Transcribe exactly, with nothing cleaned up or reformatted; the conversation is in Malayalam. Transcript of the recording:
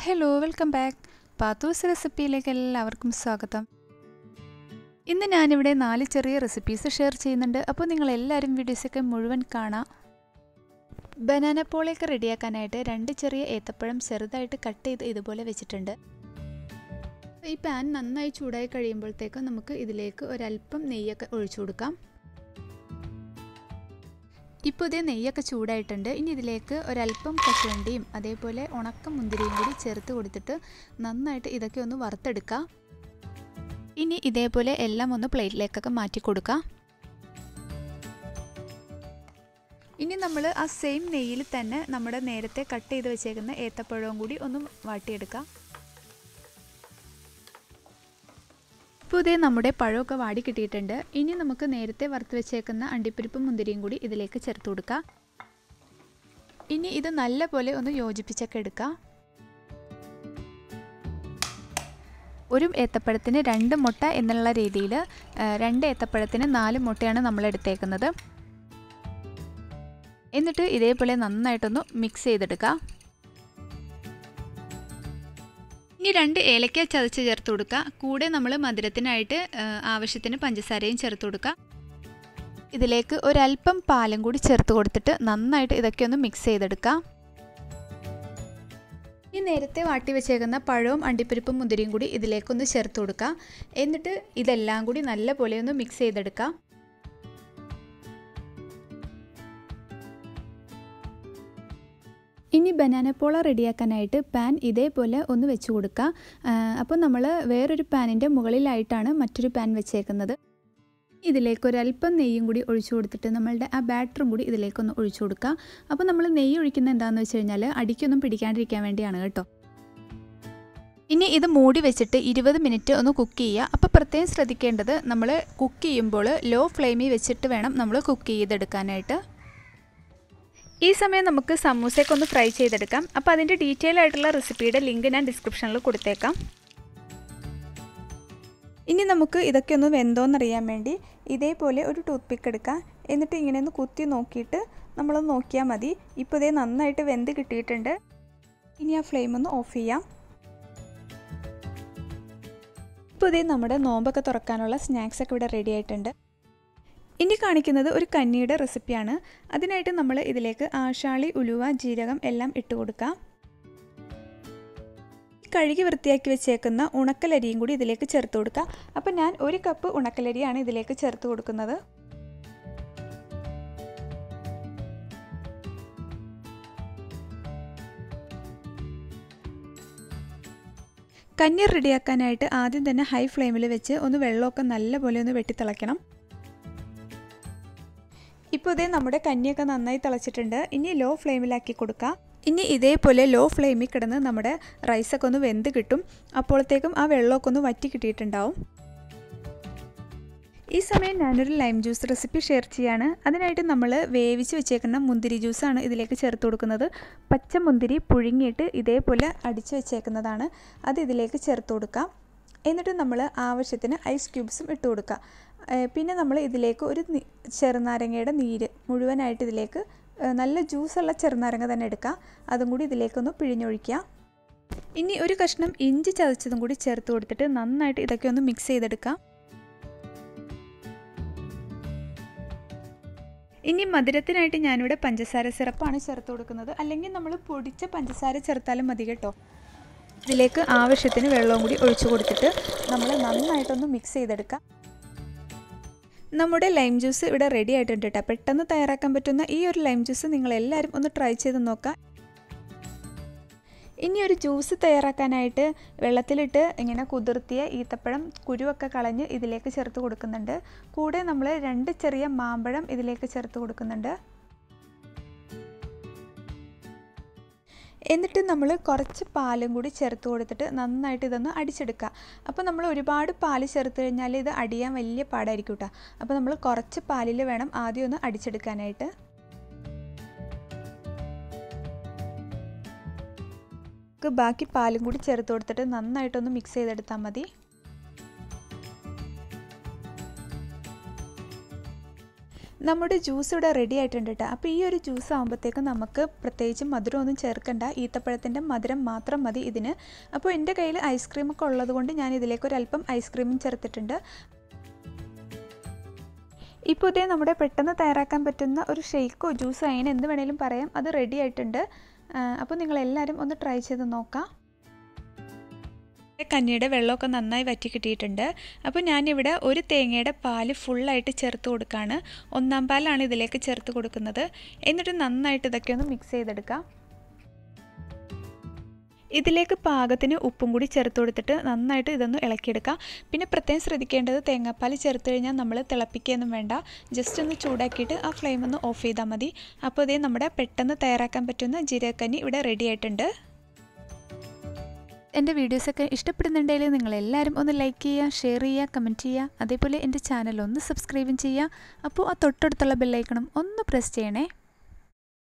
Hello welcome back. പാത്തൂസ് റെസിപ്പിയിലേക്ക് എല്ലാവർക്കും സ്വാഗതം. ഇന്ന് ഞാനിവിടെ നാല് ചെറിയ റെസിപ്പീസ് ഷെയർ ചെയ്യുന്നുണ്ട്. അപ്പോൾ നിങ്ങളെല്ലാവരും വീഡിയോസൊക്കെ മുഴുവൻ കാണാം. ബനാന പോളയൊക്കെ റെഡിയാക്കാനായിട്ട് രണ്ട് ചെറിയ ഏത്തപ്പഴം ചെറുതായിട്ട് കട്ട് ചെയ്ത് ഇതുപോലെ വെച്ചിട്ടുണ്ട്. ഈ പാൻ നന്നായി ചൂടായി കഴിയുമ്പോഴത്തേക്കും നമുക്ക് ഇതിലേക്ക് ഒരല്പം നെയ്യൊക്കെ ഒഴിച്ചു കൊടുക്കാം. ഇപ്പോൾ ഇതേ നെയ്യൊക്കെ ചൂടായിട്ടുണ്ട്. ഇനി ഇതിലേക്ക് ഒരല്പം കശുവണ്ടിയും അതേപോലെ ഉണക്ക മുന്തിരിയും കൂടി ചേർത്ത് കൊടുത്തിട്ട് നന്നായിട്ട് ഇതൊക്കെ ഒന്ന് വറുത്തെടുക്കാം. ഇനി ഇതേപോലെ എല്ലാം ഒന്ന് പ്ലേറ്റിലേക്കൊക്കെ മാറ്റി കൊടുക്കാം. ഇനി നമ്മൾ ആ സെയിം നെയ്യിൽ തന്നെ നമ്മുടെ നേരത്തെ കട്ട് ചെയ്ത് വെച്ചേക്കുന്ന ഏത്തപ്പഴവും കൂടി ഒന്ന് വാട്ടിയെടുക്കാം. ഇപ്പോൾ ഇതേ നമ്മുടെ പഴമൊക്കെ വാടി കിട്ടിയിട്ടുണ്ട്. ഇനി നമുക്ക് നേരത്തെ വറുത്ത് വെച്ചേക്കുന്ന അണ്ടിപ്പരിപ്പും മുന്തിരിയും കൂടി ഇതിലേക്ക് ചേർത്ത് കൊടുക്കാം. ഇനി ഇത് നല്ലപോലെ ഒന്ന് യോജിപ്പിച്ചൊക്കെ എടുക്കാം. ഒരു ഏത്തപ്പഴത്തിന് രണ്ട് മുട്ട എന്നുള്ള രീതിയിൽ രണ്ട് ഏത്തപ്പഴത്തിന് നാല് മുട്ടയാണ് നമ്മൾ എടുത്തേക്കുന്നത്. എന്നിട്ട് ഇതേപോലെ നന്നായിട്ടൊന്ന് മിക്സ് ചെയ്തെടുക്കാം. ഇനി രണ്ട് ഏലക്ക ചതച്ച് ചേർത്ത് കൊടുക്കുക. കൂടെ നമ്മൾ മധുരത്തിനായിട്ട് ആവശ്യത്തിന് പഞ്ചസാരയും ചേർത്ത് കൊടുക്കുക. ഇതിലേക്ക് ഒരല്പം പാലും കൂടി ചേർത്ത് കൊടുത്തിട്ട് നന്നായിട്ട് ഇതൊക്കെ ഒന്ന് മിക്സ് ചെയ്തെടുക്കാം. ഈ നേരത്തെ വാട്ടി വെച്ചേക്കുന്ന പഴവും അണ്ടിപ്പരിപ്പും മുന്തിരിയും കൂടി ഇതിലേക്കൊന്ന് ചേർത്ത് കൊടുക്കുക. എന്നിട്ട് ഇതെല്ലാം കൂടി നല്ലപോലെ ഒന്ന് മിക്സ് ചെയ്തെടുക്കാം. ഇനി ബനാന പോള റെഡിയാക്കാനായിട്ട് പാൻ ഇതേപോലെ ഒന്ന് വെച്ച് കൊടുക്കുക. അപ്പോൾ നമ്മൾ വേറൊരു പാനിൻ്റെ മുകളിലായിട്ടാണ് മറ്റൊരു പാൻ വെച്ചേക്കുന്നത്. ഇതിലേക്ക് ഒരല്പം നെയ്യും കൂടി ഒഴിച്ചു കൊടുത്തിട്ട് നമ്മളുടെ ആ ബാറ്ററും കൂടി ഇതിലേക്കൊന്ന് ഒഴിച്ചു കൊടുക്കുക. അപ്പോൾ നമ്മൾ നെയ്യ് ഒഴിക്കുന്നത് എന്താണെന്ന് വെച്ച് കഴിഞ്ഞാൽ അടിക്കൊന്നും പിടിക്കാണ്ടിരിക്കാൻ വേണ്ടിയാണ് കേട്ടോ. ഇനി ഇത് മൂടി വെച്ചിട്ട് ഇരുപത് മിനിറ്റ് ഒന്ന് കുക്ക് ചെയ്യുക. അപ്പോൾ പ്രത്യേകം ശ്രദ്ധിക്കേണ്ടത് നമ്മൾ കുക്ക് ചെയ്യുമ്പോൾ ലോ ഫ്ലെയിമിൽ വെച്ചിട്ട് വേണം നമ്മൾ കുക്ക് ചെയ്തെടുക്കാനായിട്ട്. ഈ സമയം നമുക്ക് സമൂസയൊക്കെ ഒന്ന് ഫ്രൈ ചെയ്തെടുക്കാം. അപ്പോൾ അതിൻ്റെ ഡീറ്റെയിൽ ആയിട്ടുള്ള റെസിപ്പിയുടെ ലിങ്ക് ഞാൻ ഡിസ്ക്രിപ്ഷനിൽ കൊടുത്തേക്കാം. ഇനി നമുക്ക് ഇതൊക്കെ ഒന്ന് വെന്തോന്നറിയാൻ വേണ്ടി ഇതേപോലെ ഒരു ടൂത്ത് പിക്ക് എടുക്കാം. എന്നിട്ട് ഇങ്ങനെ ഒന്ന് കുത്തി നോക്കിയിട്ട് നമ്മളൊന്ന് നോക്കിയാൽ മതി. ഇപ്പോൾ ഇതേ നന്നായിട്ട് വെന്ത് കിട്ടിയിട്ടുണ്ട്. ഇനി ആ ഫ്ലെയിം ഒന്ന് ഓഫ് ചെയ്യാം. ഇപ്പോൾ ഇതേ നമ്മുടെ നോമ്പൊക്കെ തുറക്കാനുള്ള സ്നാക്സൊക്കെ ഇവിടെ റെഡി ആയിട്ടുണ്ട്. ഇനി കാണിക്കുന്നത് ഒരു കഞ്ഞിയുടെ റെസിപ്പിയാണ്. അതിനായിട്ട് നമ്മൾ ഇതിലേക്ക് ആശാളി, ഉലുവ, ജീരകം എല്ലാം ഇട്ട് കൊടുക്കാം. കഴുകി വൃത്തിയാക്കി വെച്ചേക്കുന്ന ഉണക്കലരിയും കൂടി ഇതിലേക്ക് ചേർത്ത് കൊടുക്കാം. അപ്പോൾ ഞാൻ ഒരു കപ്പ് ഉണക്കലരിയാണ് ഇതിലേക്ക് ചേർത്ത് കൊടുക്കുന്നത്. കഞ്ഞി റെഡിയാക്കാനായിട്ട് ആദ്യം തന്നെ ഹൈ ഫ്ലെയിമിൽ വെച്ച് ഒന്ന് വെള്ളമൊക്കെ നല്ലപോലെ ഒന്ന് വെട്ടിത്തിളയ്ക്കണം. ഇപ്പോൾ ഇതേ നമ്മുടെ കഞ്ഞിയൊക്കെ നന്നായി തിളച്ചിട്ടുണ്ട്. ഇനി ലോ ഫ്ലെയിമിലാക്കി കൊടുക്കുക. ഇനി ഇതേപോലെ ലോ ഫ്ലെയിമിൽ കിടന്ന് നമ്മുടെ റൈസൊക്കെ ഒന്ന് വെന്ത് കിട്ടും. അപ്പോഴത്തേക്കും ആ വെള്ളമൊക്കെ ഒന്ന് വറ്റി കിട്ടിയിട്ടുണ്ടാവും. ഈ സമയം ഞാനൊരു ലൈം ജ്യൂസ് റെസിപ്പി ഷെയർ ചെയ്യാണ്. അതിനായിട്ട് നമ്മൾ വേവിച്ച് വെച്ചേക്കുന്ന മുന്തിരി ജ്യൂസാണ് ഇതിലേക്ക് ചേർത്ത് കൊടുക്കുന്നത്. പച്ച മുന്തിരി പുഴുങ്ങിയിട്ട് ഇതേപോലെ അടിച്ച് വെച്ചേക്കുന്നതാണ്. അത് ഇതിലേക്ക് ചേർത്ത് കൊടുക്കാം. എന്നിട്ട് നമ്മൾ ആവശ്യത്തിന് ഐസ് ക്യൂബ്സും ഇട്ട് കൊടുക്കുക. പിന്നെ നമ്മൾ ഇതിലേക്ക് ഒരു ചെറുനാരങ്ങയുടെ നീര് മുഴുവനായിട്ട് ഇതിലേക്ക് നല്ല ജ്യൂസുള്ള ചെറുനാരങ്ങ തന്നെ എടുക്കുക. അതും കൂടി ഇതിലേക്കൊന്ന് പിഴിഞ്ഞൊഴിക്കുക. ഇനി ഒരു കഷ്ണം ഇഞ്ചി ചതച്ചതും കൂടി ചേർത്ത് കൊടുത്തിട്ട് നന്നായിട്ട് ഇതൊക്കെ ഒന്ന് മിക്സ് ചെയ്തെടുക്കാം. ഇനി മധുരത്തിനായിട്ട് ഞാനിവിടെ പഞ്ചസാര സിറപ്പാണ് ചേർത്ത് കൊടുക്കുന്നത്. അല്ലെങ്കിൽ നമ്മൾ പൊടിച്ച പഞ്ചസാര ചേർത്താലും മതി കേട്ടോ. ഇതിലേക്ക് ആവശ്യത്തിന് വെള്ളവും കൂടി ഒഴിച്ചു കൊടുത്തിട്ട് നമ്മൾ നന്നായിട്ടൊന്ന് മിക്സ് ചെയ്തെടുക്കാം. നമ്മുടെ ലൈം ജ്യൂസ് ഇവിടെ റെഡി ആയിട്ടുണ്ട് കേട്ടോ. പെട്ടെന്ന് തയ്യാറാക്കാൻ പറ്റുന്ന ഈ ഒരു ലൈം ജ്യൂസ് നിങ്ങളെല്ലാവരും ഒന്ന് ട്രൈ ചെയ്ത് നോക്കാം. ഇനി ഒരു ജ്യൂസ് തയ്യാറാക്കാനായിട്ട് വെള്ളത്തിലിട്ട് ഇങ്ങനെ കുതിർത്തിയ ഈത്തപ്പഴം കുരുവൊക്കെ കളഞ്ഞ് ഇതിലേക്ക് ചേർത്ത് കൊടുക്കുന്നുണ്ട്. കൂടെ നമ്മൾ രണ്ട് ചെറിയ മാമ്പഴം ഇതിലേക്ക് ചേർത്ത് കൊടുക്കുന്നുണ്ട്. എന്നിട്ട് നമ്മൾ കുറച്ച് പാലും കൂടി ചേർത്ത് കൊടുത്തിട്ട് നന്നായിട്ട് ഇതൊന്ന് അടിച്ചെടുക്കുക. അപ്പോൾ നമ്മൾ ഒരുപാട് പാല് ചേർത്ത് കഴിഞ്ഞാൽ ഇത് അടിയാൻ വലിയ പാടായിരിക്കും കേട്ടോ. അപ്പോൾ നമ്മൾ കുറച്ച് പാലിൽ വേണം ആദ്യം ഒന്ന് അടിച്ചെടുക്കാനായിട്ട്. ബാക്കി പാലും കൂടി ചേർത്ത് കൊടുത്തിട്ട് നന്നായിട്ടൊന്ന് മിക്സ് ചെയ്തെടുത്താൽ മതി. നമ്മുടെ ജ്യൂസ് ഇവിടെ റെഡി ആയിട്ടുണ്ട് കേട്ടോ. അപ്പോൾ ഈ ഒരു ജ്യൂസ് ആകുമ്പോഴത്തേക്കും നമുക്ക് പ്രത്യേകിച്ച് മധുരം ഒന്നും ചേർക്കണ്ട, ഈത്തപ്പഴത്തിൻ്റെ മധുരം മാത്രം മതി ഇതിന്. അപ്പോൾ എൻ്റെ കയ്യിൽ ഐസ്ക്രീമൊക്കെ ഉള്ളതുകൊണ്ട് ഞാൻ ഇതിലേക്ക് ഒരല്പം ഐസ്ക്രീമും ചേർത്തിട്ടുണ്ട്. ഇപ്പോൾ ഇതേ നമ്മുടെ പെട്ടെന്ന് തയ്യാറാക്കാൻ പറ്റുന്ന ഒരു ഷെയ്ക്കോ ജ്യൂസോ അങ്ങനെ എന്ത് വേണേലും പറയാം, അത് റെഡി ആയിട്ടുണ്ട്. അപ്പോൾ നിങ്ങളെല്ലാവരും ഒന്ന് ട്രൈ ചെയ്ത് നോക്കാം. കഞ്ഞിയുടെ വെള്ളമൊക്കെ നന്നായി വറ്റി കിട്ടിയിട്ടുണ്ട്. അപ്പോൾ ഞാനിവിടെ ഒരു തേങ്ങയുടെ പാല് ഫുള്ളായിട്ട് ചേർത്ത് കൊടുക്കുകയാണ്. ഒന്നാം പാലാണ് ഇതിലേക്ക് ചേർത്ത് കൊടുക്കുന്നത്. എന്നിട്ട് നന്നായിട്ട് ഇതൊക്കെ ഒന്ന് മിക്സ് ചെയ്തെടുക്കാം. ഇതിലേക്ക് പാകത്തിന് ഉപ്പും കൂടി ചേർത്ത് കൊടുത്തിട്ട് നന്നായിട്ട് ഇതൊന്ന് ഇളക്കിയെടുക്കാം. പിന്നെ പ്രത്യേകം ശ്രദ്ധിക്കേണ്ടത് തേങ്ങാപ്പാൽ ചേർത്ത് കഴിഞ്ഞാൽ നമ്മൾ തിളപ്പിക്കുകയൊന്നും വേണ്ട, ജസ്റ്റ് ഒന്ന് ചൂടാക്കിയിട്ട് ആ ഫ്ലെയിം ഒന്ന് ഓഫ് ചെയ്താൽ മതി. അപ്പോൾ ഇതേ നമ്മുടെ പെട്ടെന്ന് തയ്യാറാക്കാൻ പറ്റുന്ന ജീരകക്കഞ്ഞി ഇവിടെ റെഡി ആയിട്ടുണ്ട്. എൻ്റെ വീഡിയോസൊക്കെ ഇഷ്ടപ്പെടുന്നുണ്ടെങ്കിൽ നിങ്ങളെല്ലാവരും ഒന്ന് ലൈക്ക് ചെയ്യുക, ഷെയർ ചെയ്യുക, കമൻറ്റ് ചെയ്യുക. അതേപോലെ എൻ്റെ ചാനൽ ഒന്ന് സബ്സ്ക്രൈബും ചെയ്യുക. അപ്പോൾ ആ തൊട്ടടുത്തുള്ള ബെല്ലൈക്കണം ഒന്ന് പ്രസ് ചെയ്യണേ.